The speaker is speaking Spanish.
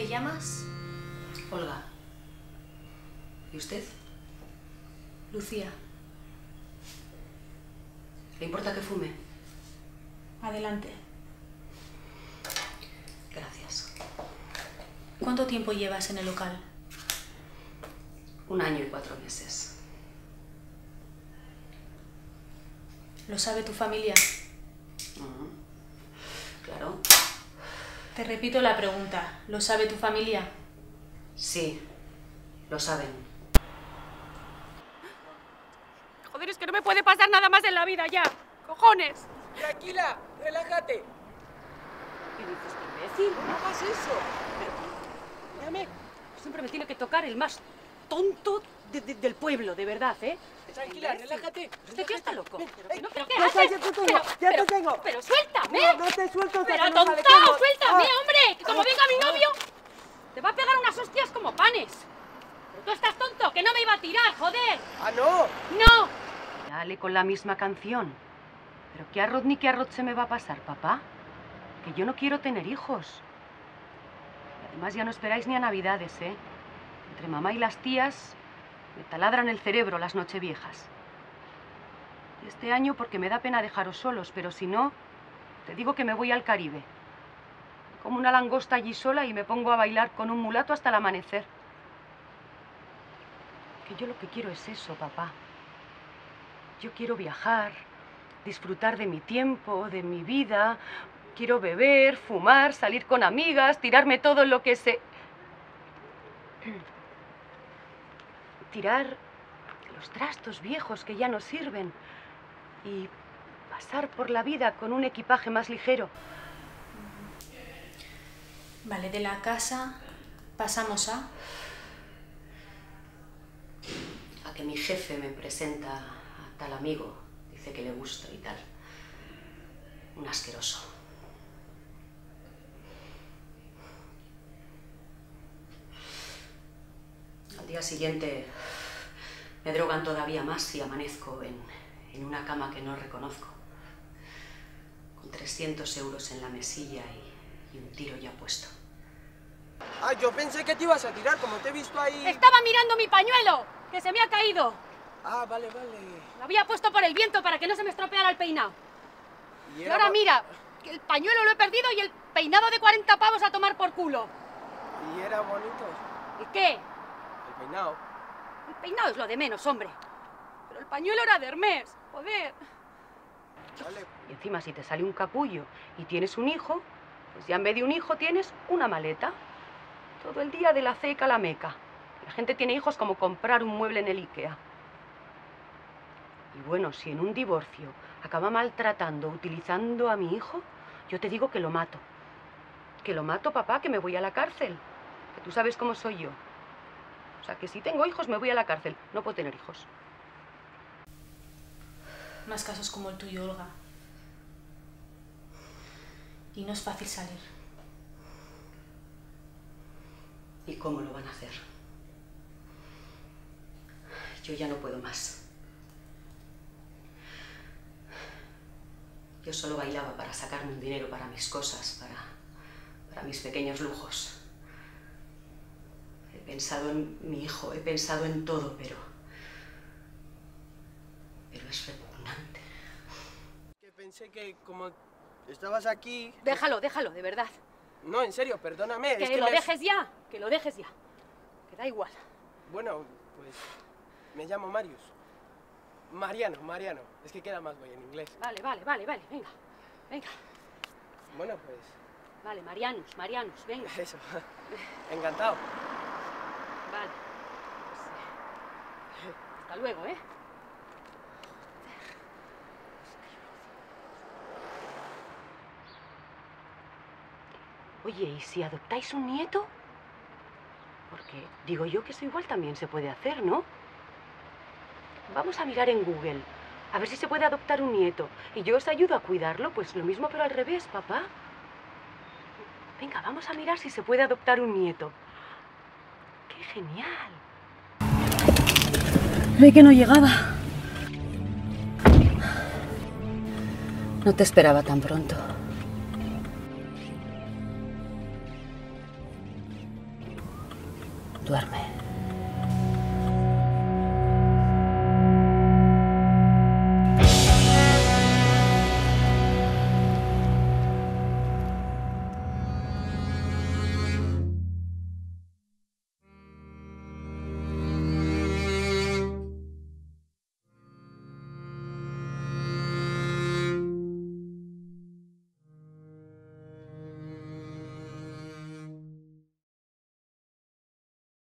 llamas? Olga. ¿Y usted? Lucía. ¿Le importa que fume? Adelante. Gracias. ¿Cuánto tiempo llevas en el local? 1 año y 4 meses. ¿Lo sabe tu familia? Claro. Te repito la pregunta. ¿Lo sabe tu familia? Sí, lo saben. Joder, es que no me puede pasar nada más en la vida ya. ¡Cojones! Tranquila, relájate. ¿Qué dices, imbécil? No hagas eso. Pero, mírame, siempre me tiene que tocar el más tonto del pueblo, de verdad, ¿eh? Tranquila, relájate. Este tío está loco. ¿Pero qué Ya haces? te tengo, ya te tengo. ¡Pero suéltame! No te suelto. ¡Pero hasta que no sale tontao, todo. suéltame, hombre! Que como venga mi novio, te va a pegar unas hostias como panes. Pero tú estás tonto, que no me iba a tirar, joder. ¡Ah, no! ¡No! Dale con la misma canción. ¿Pero qué arroz ni qué arroz se me va a pasar, papá? Que yo no quiero tener hijos. Y además ya no esperáis ni a Navidades, ¿eh? Entre mamá y las tías me taladran el cerebro las nocheviejas. Y este año porque me da pena dejaros solos, pero si no, te digo que me voy al Caribe. Como una langosta allí sola y me pongo a bailar con un mulato hasta el amanecer. Que yo lo que quiero es eso, papá. Yo quiero viajar, disfrutar de mi tiempo, de mi vida. Quiero beber, fumar, salir con amigas, tirarme todo lo que sé. Tirar los trastos viejos que ya no sirven y pasar por la vida con un equipaje más ligero. Vale, de la casa pasamos a Que mi jefe me presenta a tal amigo, dice que le gusto y tal. Un asqueroso. Al día siguiente me drogan todavía más y amanezco en una cama que no reconozco, con 300 euros en la mesilla y un tiro ya puesto. Ah, yo pensé que te ibas a tirar, como te he visto ahí. Estaba mirando mi pañuelo, que se me ha caído. Ah, vale. Lo había puesto por el viento para que no se me estropeara el peinado. Y Y ahora mira, que el pañuelo lo he perdido y el peinado de 40 pavos a tomar por culo. ¿Y era bonito? ¿Y qué? El peinado. El peinado es lo de menos, hombre. Pero el pañuelo era de Hermès, joder. Vale. Y encima si te sale un capullo y tienes un hijo, pues ya en vez de un hijo tienes una maleta. Todo el día de la ceca a la meca. La gente tiene hijos como comprar un mueble en el IKEA. Y bueno, si en un divorcio acaba maltratando, utilizando a mi hijo, yo te digo que lo mato. Que lo mato, papá, que me voy a la cárcel. Que tú sabes cómo soy yo. O sea, que si tengo hijos me voy a la cárcel. No puedo tener hijos. más casos como el tuyo, Olga. Y no es fácil salir. ¿Y cómo lo van a hacer? Yo ya no puedo más. Yo solo bailaba para sacarme un dinero para mis cosas, para mis pequeños lujos. He pensado en mi hijo, he pensado en todo, pero es repugnante. Que pensé que como estabas aquí... Déjalo, de verdad. No, en serio, perdóname. Que es que lo dejes ya, que lo dejes ya. Que da igual. Bueno, pues me llamo Marius. Mariano. Es que queda más guay en inglés. Vale, venga. Bueno, pues... Vale, Marianus, venga. Eso. Encantado. Vale. Pues, hasta luego, ¿eh? Oye, ¿y si adoptáis un nieto? Porque digo yo que eso igual también se puede hacer, ¿no? Vamos a mirar en Google, a ver si se puede adoptar un nieto. Y yo os ayudo a cuidarlo, pues lo mismo pero al revés, papá. Venga, vamos a mirar si se puede adoptar un nieto. ¡Qué genial! Creí que no llegaba. No te esperaba tan pronto. Duerme.